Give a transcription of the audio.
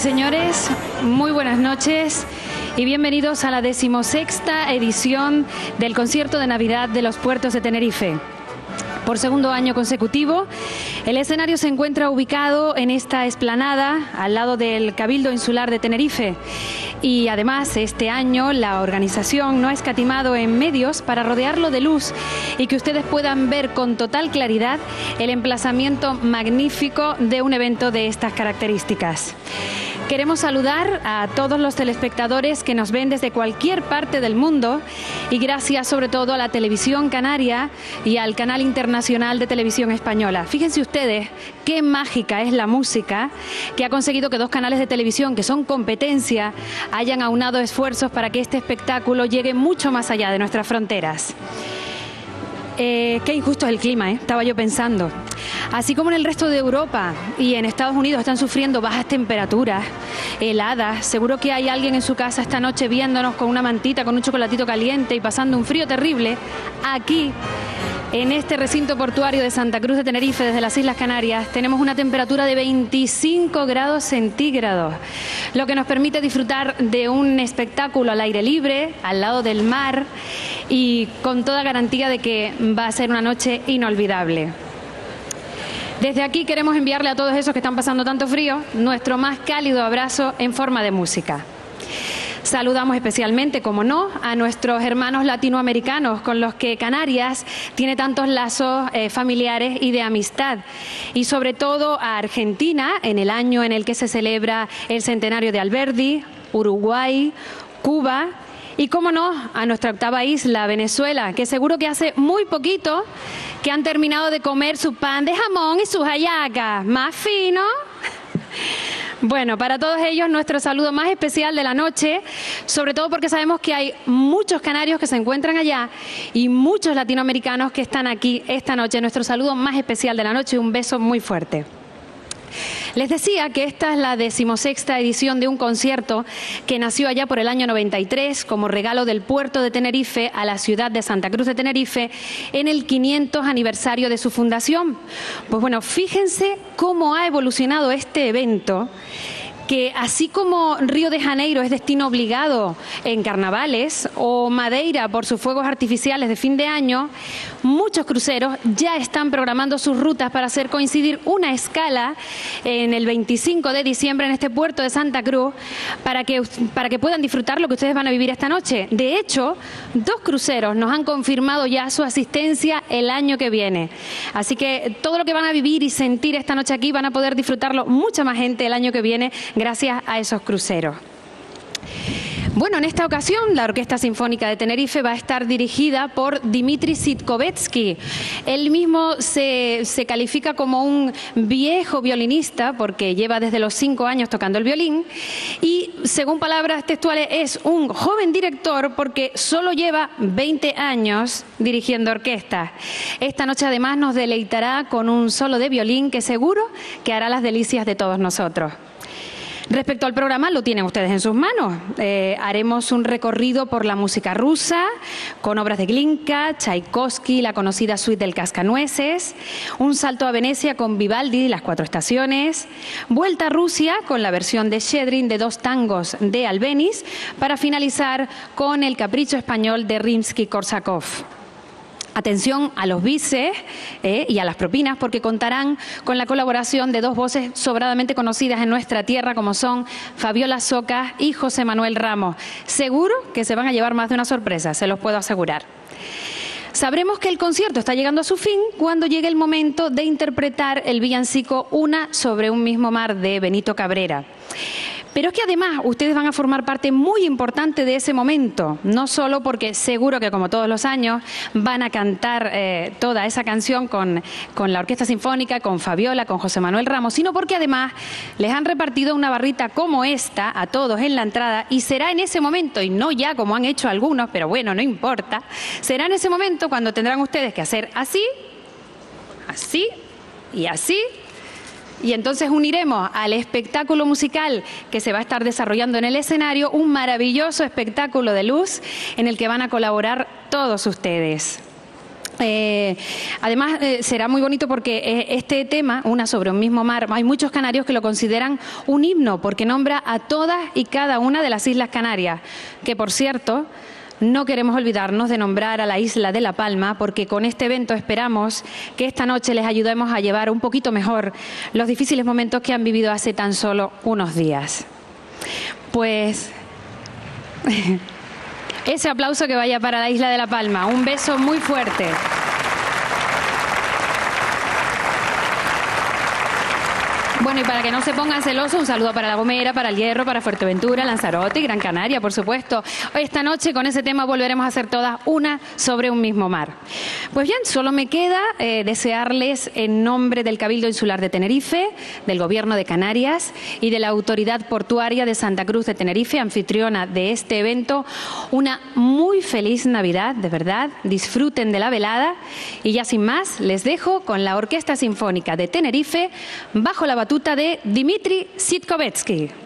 señores, muy buenas noches y bienvenidos a la 16ª edición del concierto de Navidad de los Puertos de Tenerife. Por segundo año consecutivo, el escenario se encuentra ubicado en esta explanada al lado del Cabildo Insular de Tenerife. Y además, este año la organización no ha escatimado en medios para rodearlo de luz y que ustedes puedan ver con total claridad el emplazamiento magnífico de un evento de estas características. Queremos saludar a todos los telespectadores que nos ven desde cualquier parte del mundo y gracias sobre todo a la Televisión Canaria y al Canal Internacional de Televisión Española. Fíjense ustedes qué mágica es la música que ha conseguido que dos canales de televisión que son competencia hayan aunado esfuerzos para que este espectáculo llegue mucho más allá de nuestras fronteras. Qué injusto es el clima, estaba yo pensando. Así como en el resto de Europa y en Estados Unidos están sufriendo bajas temperaturas, heladas, seguro que hay alguien en su casa esta noche viéndonos con una mantita, con un chocolatito caliente y pasando un frío terrible. Aquí, en este recinto portuario de Santa Cruz de Tenerife, desde las Islas Canarias, tenemos una temperatura de 25 grados centígrados, lo que nos permite disfrutar de un espectáculo al aire libre, al lado del mar y con toda garantía de que va a ser una noche inolvidable. Desde aquí queremos enviarle a todos esos que están pasando tanto frío nuestro más cálido abrazo en forma de música. Saludamos especialmente, como no, a nuestros hermanos latinoamericanos con los que Canarias tiene tantos lazos familiares y de amistad. Y sobre todo a Argentina, en el año en el que se celebra el centenario de Alberdi, Uruguay, Cuba y, como no, a nuestra octava isla, Venezuela, que seguro que hace muy poquito que han terminado de comer su pan de jamón y sus hallacas. Más fino. Bueno, para todos ellos nuestro saludo más especial de la noche, sobre todo porque sabemos que hay muchos canarios que se encuentran allá y muchos latinoamericanos que están aquí esta noche. Nuestro saludo más especial de la noche y un beso muy fuerte. Les decía que esta es la 16ª edición de un concierto que nació allá por el año 93 como regalo del puerto de Tenerife a la ciudad de Santa Cruz de Tenerife en el 500 aniversario de su fundación. Pues bueno, fíjense cómo ha evolucionado este evento, que así como Río de Janeiro es destino obligado en carnavales o Madeira por sus fuegos artificiales de fin de año, muchos cruceros ya están programando sus rutas para hacer coincidir una escala en el 25 de diciembre en este puerto de Santa Cruz para que puedan disfrutar lo que ustedes van a vivir esta noche. De hecho, dos cruceros nos han confirmado ya su asistencia el año que viene. Así que todo lo que van a vivir y sentir esta noche aquí van a poder disfrutarlo mucha más gente el año que viene gracias a esos cruceros. Bueno, en esta ocasión la Orquesta Sinfónica de Tenerife va a estar dirigida por Dimitri Sitkovetsky. Él mismo se califica como un viejo violinista porque lleva desde los 5 años tocando el violín y, según palabras textuales, es un joven director porque solo lleva 20 años dirigiendo orquestas. Esta noche además nos deleitará con un solo de violín que seguro que hará las delicias de todos nosotros. Respecto al programa, lo tienen ustedes en sus manos. Haremos un recorrido por la música rusa, con obras de Glinka, Tchaikovsky, la conocida suite del Cascanueces, un salto a Venecia con Vivaldi, las 4 estaciones, vuelta a Rusia con la versión de Shchedrin de 2 tangos de Albéniz, para finalizar con el Capricho español de Rimsky-Korsakov. Atención a los bises y a las propinas porque contarán con la colaboración de 2 voces sobradamente conocidas en nuestra tierra como son Fabiola Socas y José Manuel Ramos. Seguro que se van a llevar más de una sorpresa, se los puedo asegurar. Sabremos que el concierto está llegando a su fin cuando llegue el momento de interpretar el villancico Una sobre un mismo mar de Benito Cabrera. Pero es que además ustedes van a formar parte muy importante de ese momento, no solo porque seguro que como todos los años van a cantar toda esa canción con la Orquesta Sinfónica, con Fabiola, con José Manuel Ramos, sino porque además les han repartido una barrita como esta a todos en la entrada y será en ese momento, y no ya como han hecho algunos, pero bueno, no importa, será en ese momento cuando tendrán ustedes que hacer así, así y así. Y entonces uniremos al espectáculo musical que se va a estar desarrollando en el escenario un maravilloso espectáculo de luz en el que van a colaborar todos ustedes. Además, será muy bonito porque este tema, Una sobre un mismo mar, hay muchos canarios que lo consideran un himno porque nombra a todas y cada una de las Islas Canarias, que por cierto, no queremos olvidarnos de nombrar a la isla de La Palma porque con este evento esperamos que esta noche les ayudemos a llevar un poquito mejor los difíciles momentos que han vivido hace tan solo unos días. Pues ese aplauso que vaya para la isla de La Palma. Un beso muy fuerte. Bueno, y para que no se pongan celosos, un saludo para La Gomera, para El Hierro, para Fuerteventura, Lanzarote y Gran Canaria, por supuesto. Esta noche con ese tema volveremos a hacer todas una sobre un mismo mar. Pues bien, solo me queda desearles en nombre del Cabildo Insular de Tenerife, del Gobierno de Canarias y de la Autoridad Portuaria de Santa Cruz de Tenerife, anfitriona de este evento, una muy feliz Navidad, de verdad. Disfruten de la velada y ya sin más les dejo con la Orquesta Sinfónica de Tenerife bajo la batuta de Dmitri Sitkovetsky.